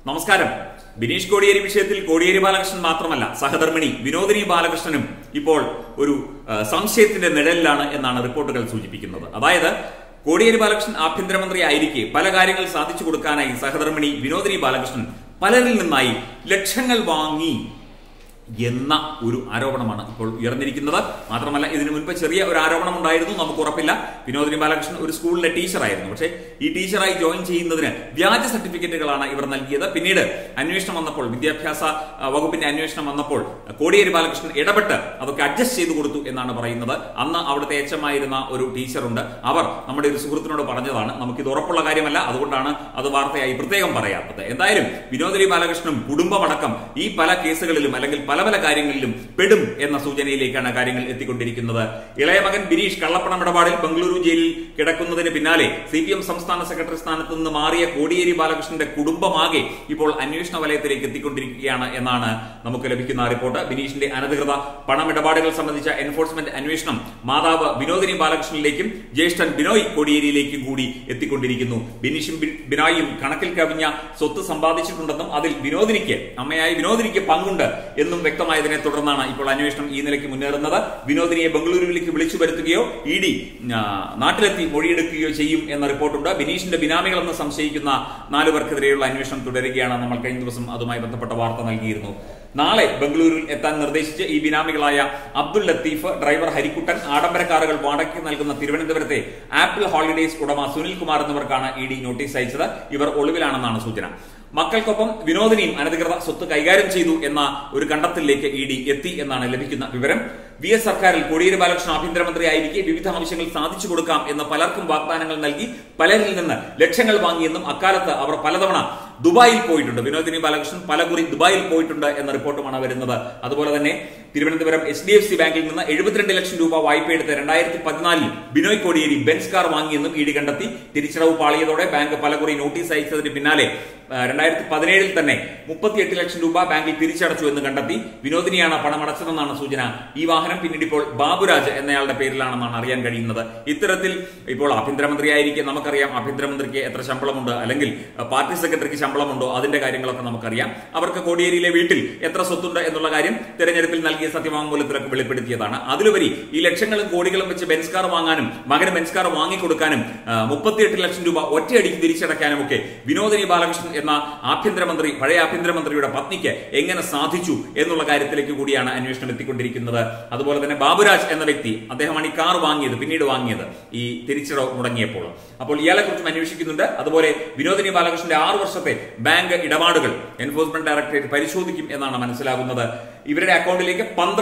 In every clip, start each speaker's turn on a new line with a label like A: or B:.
A: നമസ്കാരം. ബിനീഷ് കോടിയേരി വിഷയത്തിൽ കോടിയേരി ബാലകൃഷ്ണൻ മാത്രമല്ല, സഹധർമ്മിണി വിനോദിനി ബാലകൃഷ്ണനും ഇപ്പോൾ ഒരു സംശയത്തിന്റെ നിഴലിലാണ് എന്നാണ് റിപ്പോർട്ടുകൾ സൂചിപ്പിക്കുന്നത്. അതായത് കോടിയേരി ബാലകൃഷ്ണൻ ആഭ്യന്തരമന്ത്രി ആയിരിക്കെ പല കാര്യങ്ങൾ സാധിച്ചു കൊടുക്കാനായി സഹധർമ്മിണി വിനോദിനി ബാലകൃഷ്ണൻ പലരിൽ നിന്നായി ലക്ഷങ്ങൾ വാങ്ങി എന്ന ഒരു ആരോപണമാണ് ഇപ്പോൾ ഉയർന്നിരിക്കുന്നത്. മാത്രമല്ല, ഇതിനു മുൻപ് ചെറിയ ഒരു ആരോപണം ഉണ്ടായിരുന്നു, നമുക്ക് ഉറപ്പില്ല. വിനോദിനി ബാലകൃഷ്ണൻ ഒരു സ്കൂളിലെ ടീച്ചറായിരുന്നു. പക്ഷേ ഈ ടീച്ചറായി ജോയിൻ ചെയ്യുന്നതിന് വ്യാജ സർട്ടിഫിക്കറ്റുകളാണ് ഇവർ നൽകിയത്. പിന്നീട് അന്വേഷണം വന്നപ്പോൾ, വിദ്യാഭ്യാസ വകുപ്പിന്റെ അന്വേഷണം വന്നപ്പോൾ കോടിയേരി ബാലകൃഷ്ണൻ ഇടപെട്ട് അതൊക്കെ അഡ്ജസ്റ്റ് ചെയ്തു കൊടുത്തു എന്നാണ് പറയുന്നത്. അന്ന് അവിടുത്തെ എച്ചമായിരുന്ന ഒരു ടീച്ചറുണ്ട്. അവർ നമ്മുടെ ഒരു സുഹൃത്തിനോട് പറഞ്ഞതാണ്. നമുക്കിത് ഉറപ്പുള്ള കാര്യമല്ല, അതുകൊണ്ടാണ് അത് വാർത്തയായി പ്രത്യേകം പറയാത്തത്. എന്തായാലും വിനോദിനി ബാലകൃഷ്ണനും കുടുംബമടക്കം ഈ പല കേസുകളിലും അല്ലെങ്കിൽ പല പല കാര്യങ്ങളിലും പെടും എന്ന സൂചനയിലേക്കാണ് കാര്യങ്ങൾ എത്തിക്കൊണ്ടിരിക്കുന്നത്. ഇളയ മകൻ ബിനീഷ് കള്ളപ്പണം ഇടപാടിൽ ബംഗളൂരു ജയിലിൽ കിടക്കുന്നതിന് പിന്നാലെ CPM സംസ്ഥാന സെക്രട്ടറി സ്ഥാനത്ത് നിന്ന് മാറിയ കോടിയേരി ബാലകൃഷ്ണന്റെ കുടുംബമാകെ ഇപ്പോൾ അന്വേഷണ വലയത്തിലേക്ക് എത്തിക്കൊണ്ടിരിക്കുകയാണ് എന്നാണ് നമുക്ക് ലഭിക്കുന്ന റിപ്പോർട്ട്. ബിനീഷിന്റെ അനധികൃത പണമിടപാടുകൾ സംബന്ധിച്ച എൻഫോഴ്സ്മെന്റ് അന്വേഷണം മാതാവ് വിനോദിനി ബാലകൃഷ്ണനിലേക്കും ജ്യേഷ്ഠൻ ബിനോയ് കോടിയേരിയിലേക്കും കൂടി എത്തിക്കൊണ്ടിരിക്കുന്നു. ബിനീഷും ബിനോയും കണക്കിൽ കവിഞ്ഞ സ്വത്ത് സമ്പാദിച്ചിട്ടുണ്ടെന്നും അതിൽ അമ്മയായ വിനോദിനിക്ക് പങ്കുണ്ട് എന്നും വ്യക്തമായതിനെ തുടർന്നാണ് ഇപ്പോൾ അന്വേഷണം ഈ നിലയ്ക്ക് മുന്നേറുന്നത്. വിനോദിനിയെ ബംഗളൂരുവിലേക്ക് വിളിച്ചു വരുത്തുകയോ ED നാട്ടിലെത്തി മൊഴിയെടുക്കുകയോ ചെയ്യും എന്ന റിപ്പോർട്ടുണ്ട്. ബിനീഷിന്റെ ബിനാമികളെന്ന് സംശയിക്കുന്ന 4 പേർക്കെതിരെയുള്ള അന്വേഷണം തുടരുകയാണ്. നമ്മൾ കഴിഞ്ഞ ദിവസം അതുമായി ബന്ധപ്പെട്ട വാർത്ത നൽകിയിരുന്നു. നാളെ ബംഗളൂരുവിൽ എത്താൻ നിർദ്ദേശിച്ച് ഈ ബിനാമികളായ അബ്ദുൾ ലത്തീഫ്, ഡ്രൈവർ ഹരിക്കുട്ടൻ, ആഡംബര കാറുകൾ വാടകയ്ക്ക് നൽകുന്ന തിരുവനന്തപുരത്തെ ആപ്പിൾ ഹോളിഡേസ് ഉടമ സുനിൽ കുമാർ എന്നിവർക്കാണ് ED നോട്ടീസ് അയച്ചത്. ഇവർ ഒളിവിലാണെന്നാണ് സൂചന. മക്കൾക്കൊപ്പം വിനോദിനിയും അനധികൃത സ്വത്ത് കൈകാര്യം ചെയ്തു എന്ന ഒരു കണ്ടെത്തലിലേക്ക് ED എത്തി എന്നാണ് ലഭിക്കുന്ന വിവരം. VS സർക്കാരിൽ കോടിയേരി ബാലകൃഷ്ണൻ ആഭ്യന്തരമന്ത്രി ആയിരിക്കെ വിവിധ ആവശ്യങ്ങൾ സാധിച്ചു കൊടുക്കാം എന്ന് പലർക്കും വാഗ്ദാനങ്ങൾ നൽകി പലരിൽ നിന്ന് ലക്ഷങ്ങൾ വാങ്ങിയെന്നും അക്കാലത്ത് അവർ പലതവണ ദുബായിൽ പോയിട്ടുണ്ട്. വിനോദിനി ബാലകൃഷ്ണൻ പലകുറി ദുബായിൽ പോയിട്ടുണ്ട് എന്ന റിപ്പോർട്ടുമാണ് വരുന്നത്. അതുപോലെ തന്നെ തിരുവനന്തപുരം HDFC ബാങ്കിൽ നിന്ന് 72 ലക്ഷം രൂപ വായ്പയെടുത്ത് 2014 ബിനോയ് കോടിയേരി ബെൻസ് കാർ വാങ്ങിയെന്നും ED കണ്ടെത്തി. തിരിച്ചടവ് പാളിയതോടെ ബാങ്ക് പലകുറി നോട്ടീസ് അയച്ചതിന് പിന്നാലെ 2017 തന്നെ 38 ലക്ഷം രൂപ ബാങ്കിൽ തിരിച്ചടച്ചു എന്ന് കണ്ടെത്തി. വിനോദിനിയാണ് പണമടച്ചതെന്നാണ് സൂചന. ഈ വാഹനം പിന്നീട് ഇപ്പോൾ ബാബുരാജ് എന്നയാളുടെ പേരിലാണെന്നാണ് അറിയാൻ കഴിയുന്നത്. ഇത്തരത്തിൽ ഇപ്പോൾ ആഭ്യന്തരമന്ത്രിയായിരിക്കെ നമുക്കറിയാം ആഭ്യന്തരമന്ത്രിക്ക് എത്ര ശമ്പളമുണ്ട്, അല്ലെങ്കിൽ പാർട്ടി സെക്രട്ടറിക്ക് ശമ്പളമുണ്ടോ, അതിന്റെ കാര്യങ്ങളൊക്കെ നമുക്കറിയാം. അവർക്ക് കോടിയേരിയിലെ വീട്ടിൽ എത്ര സ്വത്തുണ്ട് എന്നുള്ള കാര്യം തെരഞ്ഞെടുപ്പിൽ നൽകിയ സത്യവാങ്മൂലത്തിലൊക്കെ വെളിപ്പെടുത്തിയതാണ്. അതിലുപരി ഈ ലക്ഷങ്ങളും കോടികളും വെച്ച് ബെൻസ് കാർ വാങ്ങാനും മകന് ബെൻസ് കാർ വാങ്ങിക്കൊടുക്കാനും 38 ലക്ഷം രൂപ ഒറ്റയടിക്ക് തിരിച്ചടയ്ക്കാനും ഒക്കെ വിനോദിനി ബാലകൃഷ്ണൻ എന്ന പഴയ ആഭ്യന്തരമന്ത്രിയുടെ പത്നിക്ക് എങ്ങനെ സാധിച്ചു എന്നുള്ള കാര്യത്തിലേക്ക് കൂടിയാണ് അന്വേഷണം എത്തിക്കൊണ്ടിരിക്കുന്നത്. അതുപോലെ തന്നെ ബാബുരാജ് എന്ന വ്യക്തി, അദ്ദേഹമാണ് ഈ കാർ പിന്നീട് വാങ്ങിയത് ഈ തിരിച്ചടവ് മുടങ്ങിയപ്പോൾ. അപ്പോൾ ഇയാളെ കുറിച്ചും അന്വേഷിക്കുന്നുണ്ട്. അതുപോലെ വിനോദിനി ബാലകൃഷ്ണന്റെ 6 വർഷത്തെ ബാങ്ക് ഇടപാടുകൾ എൻഫോഴ്സ്മെന്റ് ഡയറക്ടറേറ്റ് പരിശോധിക്കും എന്നാണ് മനസ്സിലാകുന്നത്. ഇവരുടെ അക്കൗണ്ടിലേക്ക്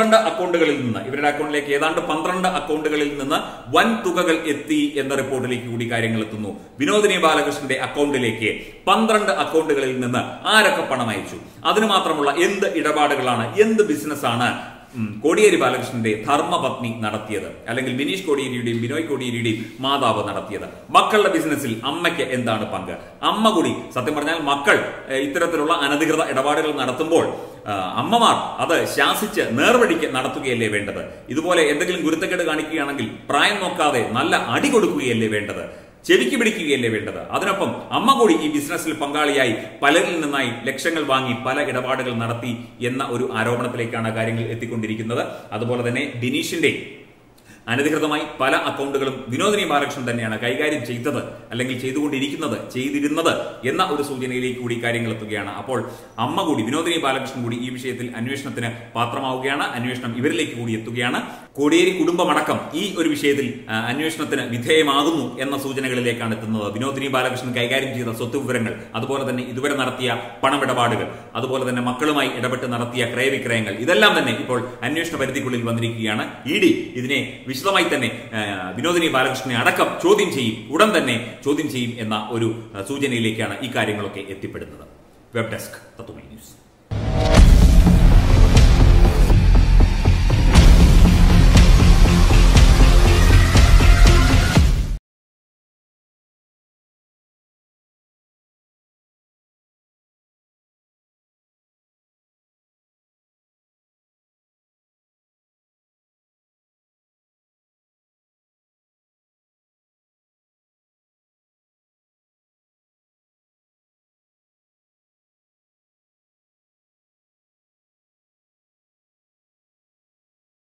A: ഏതാണ്ട് 12 അക്കൗണ്ടുകളിൽ നിന്ന് വൻ തുകകൾ എത്തി എന്ന റിപ്പോർട്ടിലേക്ക് കൂടി കാര്യങ്ങൾ എത്തുന്നു. വിനോദിനി ബാലകൃഷ്ണന്റെ അക്കൗണ്ടിലേക്ക് 12 അക്കൗണ്ടുകളിൽ നിന്ന് ആരൊക്കെ പണം അയച്ചു, അതിന് മാത്രമുള്ള എന്ത് ഇടപാടുകളാണ്, എന്ത് ബിസിനസ്സാണ് കോടിയേരി ബാലകൃഷ്ണന്റെ ധർമ്മപത്നി നടത്തിയത്, അല്ലെങ്കിൽ ബിനീഷ് കോടിയേരിയുടെയും ബിനോയ് കോടിയേരിയുടെയും മാതാവ് നടത്തിയത്. മക്കളുടെ ബിസിനസ്സിൽ അമ്മയ്ക്ക് എന്താണ് പങ്ക്? അമ്മ കൂടി, സത്യം പറഞ്ഞാൽ മക്കൾ ഇത്തരത്തിലുള്ള അനധികൃത ഇടപാടുകൾ നടത്തുമ്പോൾ അമ്മമാർ അത് ശാസിച്ച് നേർവഴിക്ക് നടത്തുകയല്ലേ വേണ്ടത്? ഇതുപോലെ എന്തെങ്കിലും ഗുരുത്തക്കേട് കാണിക്കുകയാണെങ്കിൽ പ്രായം നോക്കാതെ നല്ല അടി കൊടുക്കുകയല്ലേ വേണ്ടത്? ചെവിക്ക് പിടിക്കുകയല്ലേ വേണ്ടത്? അതിനൊപ്പം അമ്മ കൂടി ഈ ബിസിനസ്സിൽ പങ്കാളിയായി പലരിൽ നിന്നായി ലക്ഷങ്ങൾ വാങ്ങി പല ഇടപാടുകൾ നടത്തി എന്ന ഒരു ആരോപണത്തിലേക്കാണ് കാര്യങ്ങൾ എത്തിക്കൊണ്ടിരിക്കുന്നത്. അതുപോലെ തന്നെ ബിനീഷിന്റെ അനധികൃതമായി പല അക്കൗണ്ടുകളും വിനോദിനി ബാലകൃഷ്ണൻ തന്നെയാണ് കൈകാര്യം ചെയ്തത്, അല്ലെങ്കിൽ ചെയ്തിരുന്നത് എന്ന ഒരു സൂചനയിലേക്ക് കൂടി കാര്യങ്ങൾ എത്തുകയാണ്. അപ്പോൾ അമ്മ കൂടി, വിനോദിനി ബാലകൃഷ്ണൻ കൂടി ഈ വിഷയത്തിൽ അന്വേഷണത്തിന് പാത്രമാവുകയാണ്. അന്വേഷണം ഇവരിലേക്ക് കൂടി എത്തുകയാണ്. കോടിയേരി കുടുംബമടക്കം ഈ ഒരു വിഷയത്തിൽ അന്വേഷണത്തിന് വിധേയമാകുന്നു എന്ന സൂചനകളിലേക്കാണ് എത്തുന്നത്. വിനോദിനി ബാലകൃഷ്ണൻ കൈകാര്യം ചെയ്ത സ്വത്ത് വിവരങ്ങൾ, അതുപോലെ തന്നെ ഇതുവരെ നടത്തിയ പണമിടപാടുകൾ, അതുപോലെ തന്നെ മക്കളുമായി ഇടപെട്ട് നടത്തിയ ക്രയവിക്രയങ്ങൾ, ഇതെല്ലാം തന്നെ ഇപ്പോൾ അന്വേഷണ പരിധിക്കുള്ളിൽ വന്നിരിക്കുകയാണ്. ED ഇതിനെ വിശദമായി തന്നെ വിനോദിനി ബാലകൃഷ്ണനെ അടക്കം ഉടൻ തന്നെ ചോദ്യം ചെയ്യും എന്ന ഒരു സൂചനയിലേക്കാണ് ഈ കാര്യങ്ങളൊക്കെ എത്തിപ്പെടുന്നത്. Web desk Tatwamayi news.